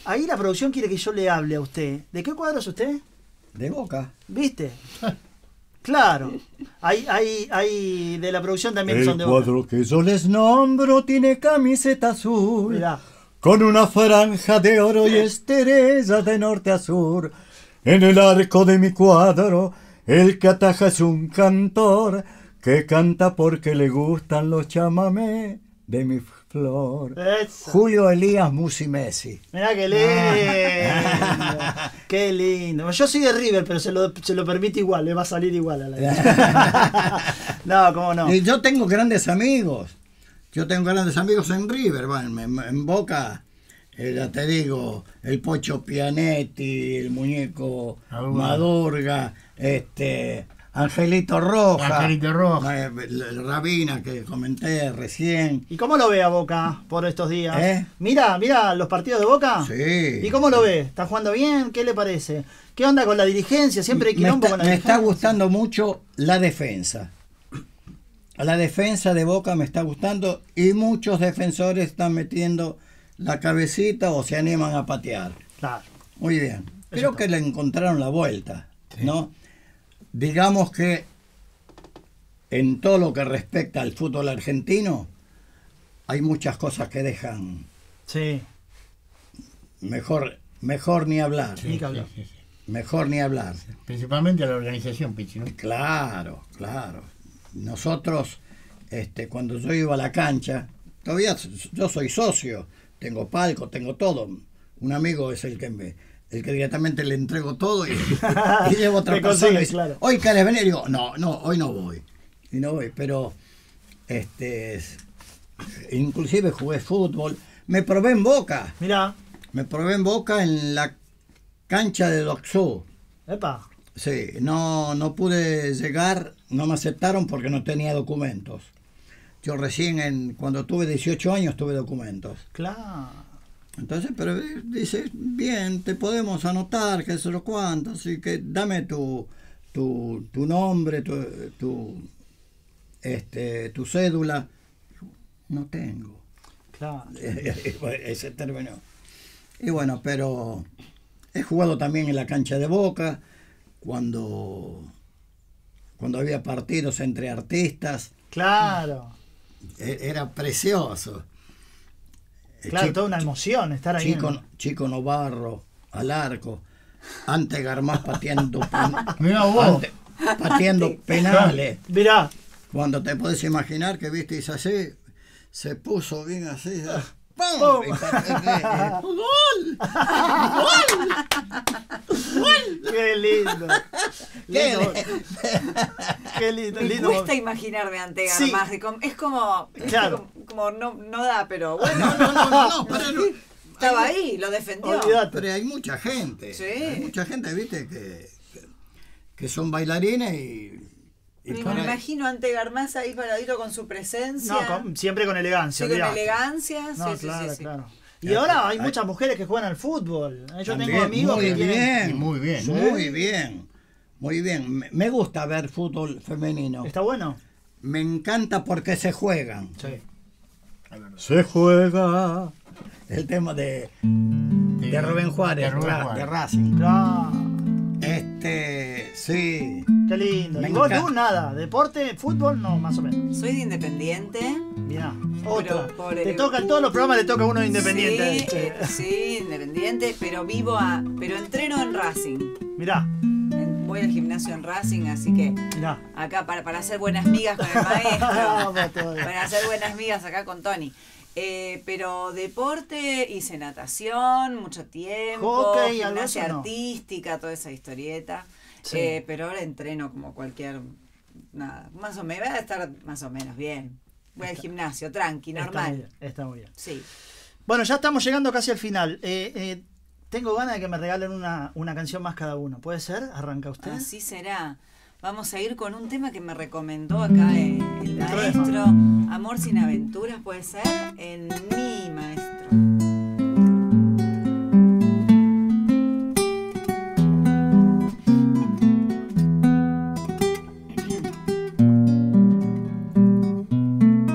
ahí la producción quiere que yo le hable a usted. ¿De qué cuadro es usted? De Boca. ¿Viste? Claro. Hay de la producción también son El de Boca. cuadro que yo les nombro tiene camiseta azul, Mirá. con una franja de oro y estrellas de norte a sur. En el arco de mi cuadro, el que ataja es un cantor que canta porque le gustan los chamamés de mi flor. Eso. Julio Elías Musi Messi. Mirá qué lindo. Qué lindo. Yo soy de River, pero se lo permite igual, le va a salir igual a la No, cómo no. Y yo tengo grandes amigos. Yo tengo grandes amigos en River. Bueno, en Boca, ya te digo, el Pocho Pianetti, el muñeco Madurga, Angelito Roja, el Rabina que comenté recién. ¿Y cómo lo ve a Boca por estos días? ¿Eh? Mira los partidos de Boca. Sí. ¿Y cómo lo ve? ¿Está jugando bien? ¿Qué le parece? ¿Qué onda con la dirigencia? Siempre hay quilombo con la Me dirigencia. está gustando mucho la defensa. La defensa de Boca me está gustando y muchos defensores están metiendo la cabecita o se animan a patear. Claro. Muy bien. Creo que le encontraron la vuelta, ¿no? Digamos que en todo lo que respecta al fútbol argentino, hay muchas cosas que dejan Sí. mejor ni hablar. Ni que hablar. Sí. Mejor ni hablar. Principalmente a la organización, Pichi, ¿no? Claro. Nosotros, cuando yo iba a la cancha, todavía yo soy socio, tengo palco, tengo todo. Un amigo es el que directamente le entrego todo y llevo otra persona. Y dice, claro. Hoy querés venir, y digo, no, hoy no voy. Y no voy, pero inclusive jugué fútbol. Me probé en Boca. Mirá. Me probé en Boca en la cancha de Doxú. Epa. Sí, no pude llegar, no me aceptaron porque no tenía documentos. Yo recién cuando tuve 18 años tuve documentos. Claro. Entonces, pero dice, bien, te podemos anotar, que sé lo cuánto, así que dame tu nombre, tu cédula. No tengo. Claro. Ese terminó. Y bueno, pero he jugado también en la cancha de Boca, cuando había partidos entre artistas. Claro. Era precioso. Claro, toda una emoción estar ahí. Chico Novarro al arco, Ante Garmás pateando penales. Mirá. Cuando te puedes imaginar que viste así, se puso bien así. ¡Pum! ¡Pum! ¡Gol! ¡Qué lindo! Qué lindo. Me lindo. cuesta imaginar de Ante Sí. Garmás. Es como, Claro. como no da, pero bueno. No, pero no. Estaba ahí, lo defendió. Olvidate. Pero hay mucha gente. Sí. Hay mucha gente, viste, que son bailarines y Me para- imagino a Ante Garmás ahí paradito con su presencia. No, siempre con elegancia. Sí, con olvidate. elegancia. No, sí, claro, sí. claro. Y ahora hay muchas mujeres que juegan al fútbol. Yo También, tengo amigos muy que quieren. bien, Muy bien. sí. Muy bien. Me gusta ver fútbol femenino. ¿Está bueno? Me encanta porque se juegan. Sí. Se juega. El tema de Rubén Juárez, de Rubén de Juárez. Racing. Claro. Sí. Qué lindo. Me ¿Y vos encanta. tú nada? ¿Deporte? ¿Fútbol? No, más o menos. Soy de Independiente. Mirá, otra. por Te el- toca, en todos los programas le toca a uno de independiente. Sí, Independiente, pero pero entreno en Racing. Mirá, Voy al gimnasio en Racing, así que mirá. acá para hacer buenas migas con el maestro. Vamos todavía. Para hacer buenas migas acá con Tony. Pero deporte, hice natación mucho tiempo, Hockey, algo gimnasia eso, ¿no? artística, toda esa historieta. Sí. Pero ahora entreno como cualquier, nada, más o menos, voy a estar más o menos bien. Voy al gimnasio, tranqui, Está muy normal. bien, está muy bien. Sí. Bueno, ya estamos llegando casi al final. Tengo ganas de que me regalen una canción más cada uno. ¿Puede ser? ¿Arranca usted? Así será. Vamos a ir con un tema que me recomendó acá el maestro. Amor sin aventuras, puede ser, en mi maestro.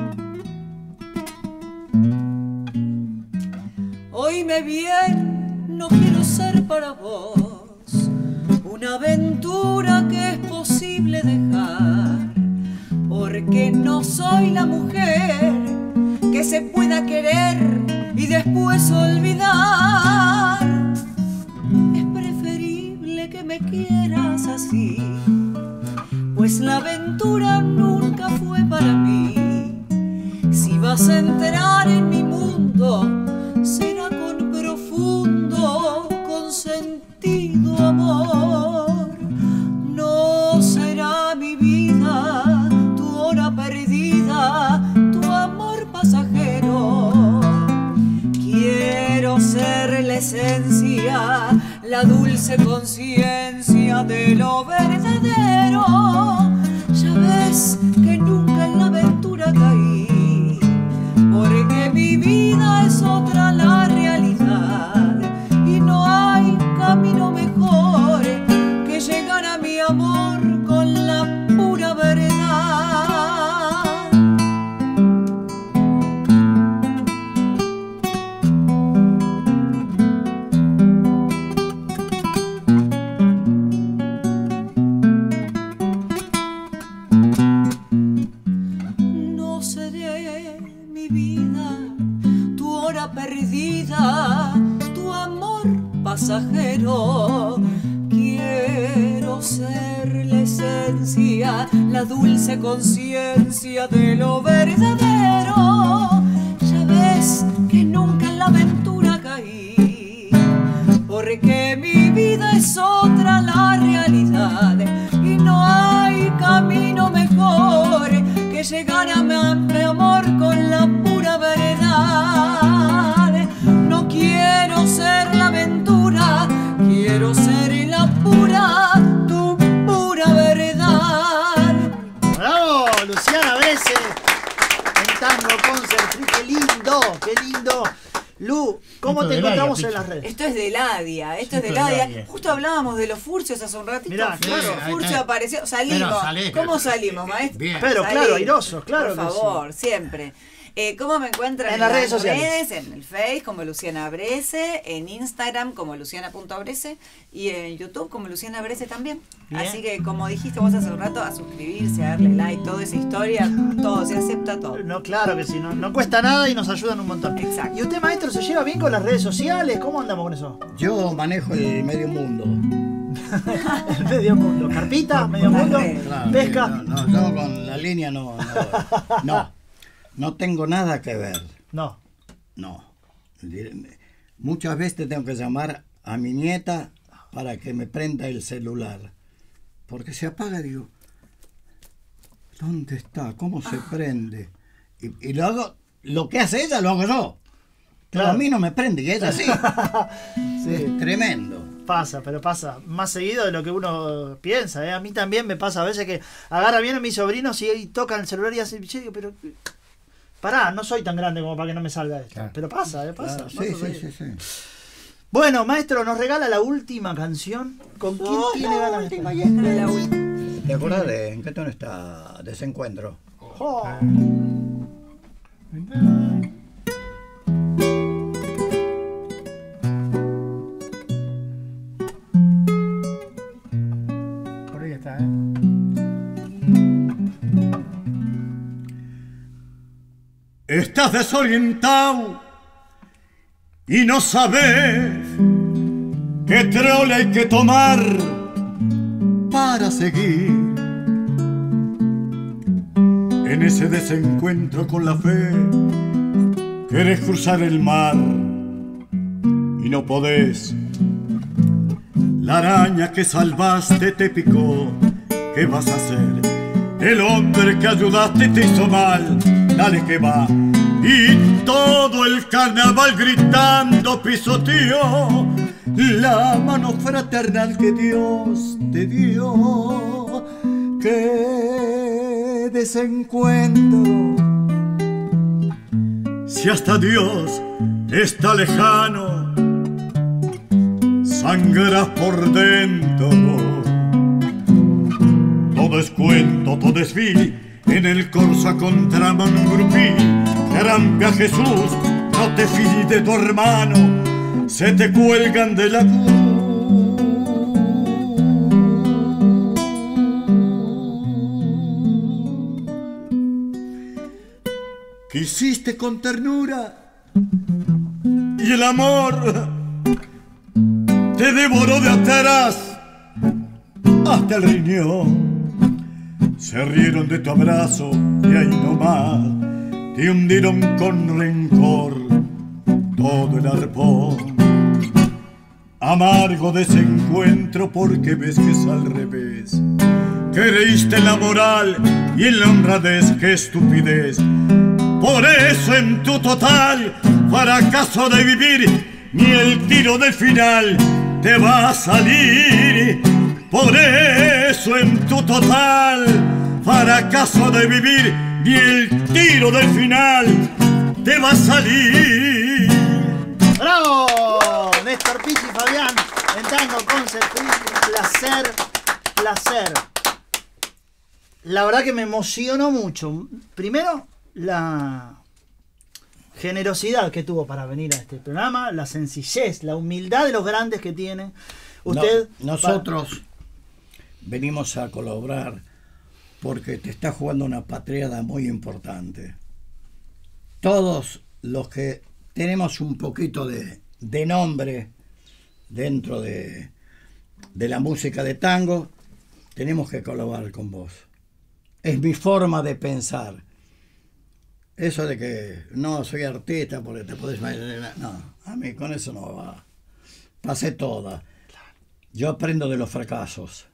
Oíme bien, no quiero ser para vos una aventura que es posible dejar, porque no soy la mujer que se pueda querer y después olvidar. Es preferible que me quieras así, pues la aventura nunca fue para mí. Si vas a entrar en mi mundo, será con profundo, con sentido amor. No será mi vida tu hora perdida, tu amor pasajero. Quiero ser la esencia, la dulce conciencia de lo verdadero. Ya ves que nunca en la aventura caí, porque mi vida es otra la realidad, y no hay camino mejor que llegar a mi amor con la pura verdad. No seré mi vida tu hora perdida, tu amor pasajero. Quiero ser la esencia, la dulce conciencia de lo verdadero. Ya ves que nunca en la aventura caí, porque mi vida es otra la realidad, y no hay camino mejor que llegar a mi amor con la pura verdad. No quiero ser la aventura, quiero ser la pura, tu pura verdad. ¡Bravo! Luciana Brese en Tango Concert. ¡Qué lindo! ¡Qué lindo! Lu, ¿cómo Esto te de encontramos Ladia, en las redes? Esto es de Ladia, esto es de Esto es de Ladia. Ladia. Justo hablábamos de los furcios hace un ratito. Mirá, Claro, ahí Furcio está. apareció. Salimos. Pero salí, ¿Cómo pero- salimos, maestro? Bien. Pero Salí. claro, airosos, claro Por que sí. favor, siempre. ¿Cómo me encuentran? En las redes sociales. En el Face como Luciana Brese, en Instagram como luciana.brese y en YouTube como Luciana Brese también. Bien. Así que como dijiste vos hace un rato, a suscribirse, a darle like, toda esa historia, todo, se acepta todo. No, claro que sí, no cuesta nada y nos ayudan un montón. Exacto. ¿Y usted, maestro, se lleva bien con las redes sociales? ¿Cómo andamos con eso? Yo manejo el medio mundo. El medio mundo. ¿Carpita? ¿Medio mundo? Claro, ¿Pesca? No, yo con la línea no tengo nada que ver. No. No. Muchas veces tengo que llamar a mi nieta para que me prenda el celular. Porque se apaga, digo, ¿dónde está? ¿Cómo se prende? Y lo hago, lo que hace ella lo hago yo. Pero Claro. a mí no me prende y ella sí. Sí. Es tremendo. Pasa, pero pasa más seguido de lo que uno piensa, ¿eh? A mí también me pasa a veces que agarra bien a mis sobrinos y tocan el celular y hacen, yo digo, pero pará, no soy tan grande como para que no me salga esto. Claro. Pero pasa, pasa. Claro, pasa sí, seguido. sí. Bueno, maestro, nos regala la última canción. ¿Con quién tiene ganas de estar? La última. ¿Te acuerdas de en qué tono está Desencuentro? Oh. Por ahí está, Estás desorientado y no sabes qué trole hay que tomar para seguir en ese desencuentro con la fe. Querés cruzar el mar y no podés. La araña que salvaste te picó. ¿Qué vas a hacer? El hombre que ayudaste te hizo mal. Dale que va. Y todo el carnaval gritando pisoteó la mano fraternal que Dios te dio. ¡Qué desencuentro! Si hasta Dios está lejano, sangras por dentro. Todo es cuento, todo es vil. En el Corsa contra Mangrupí, gran a Jesús, no te fíes de tu hermano. se te cuelgan de la cruz. Quisiste con ternura y el amor te devoró de atrás hasta el riñón. Se rieron de tu abrazo y ahí nomás te hundieron con rencor todo el arpón. Amargo desencuentro porque ves que es al revés. Creíste en la moral y en la honradez, qué estupidez. Por eso en tu total fracaso de vivir, ni el tiro de final te va a salir. Por eso en tu total fracaso de vivir, ni el tiro del final te va a salir. ¡Bravo! Néstor Pichi y Fabián en Tango con Serpín. Placer. La verdad que me emocionó mucho. Primero, la generosidad que tuvo para venir a este programa, la sencillez, la humildad de los grandes que tiene. Usted, nosotros venimos a colaborar porque te está jugando una patriada muy importante. Todos los que tenemos un poquito de nombre dentro de la música de tango, tenemos que colaborar con vos. Es mi forma de pensar. Eso de que no soy artista porque te podés bailar, no, a mí con eso no va. Pasé toda. Yo aprendo de los fracasos.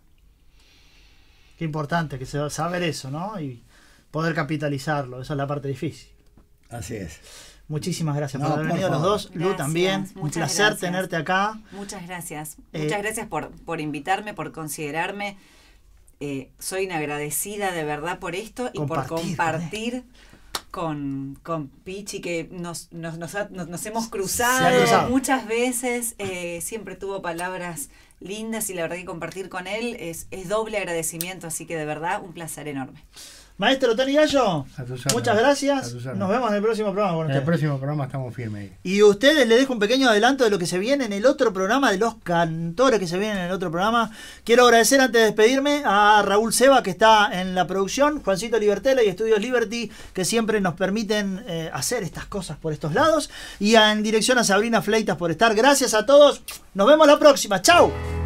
qué importante que se saber eso, ¿no? Y poder capitalizarlo, esa es la parte difícil. Así es. Muchísimas gracias por haber venido los dos. Lu también. Un placer tenerte acá. Muchas gracias. Muchas gracias por invitarme, por considerarme. Soy una agradecida de verdad por esto y por compartir con Pichi, que nos hemos cruzado muchas veces. Siempre tuvo palabras lindas y la verdad que compartir con él es doble agradecimiento, así que de verdad un placer enorme. Maestro Tony Gallo, muchas gracias. Nos vemos en el próximo programa. En el próximo programa estamos firmes ahí. Y ustedes les dejo un pequeño adelanto de lo que se viene en el otro programa, de los cantores que se vienen en el otro programa. Quiero agradecer antes de despedirme a Raúl Seba, que está en la producción, Juancito Libertela y Estudios Liberty, que siempre nos permiten hacer estas cosas por estos lados. Y en dirección a Sabrina Fleitas por estar. Gracias a todos. Nos vemos la próxima. ¡Chau!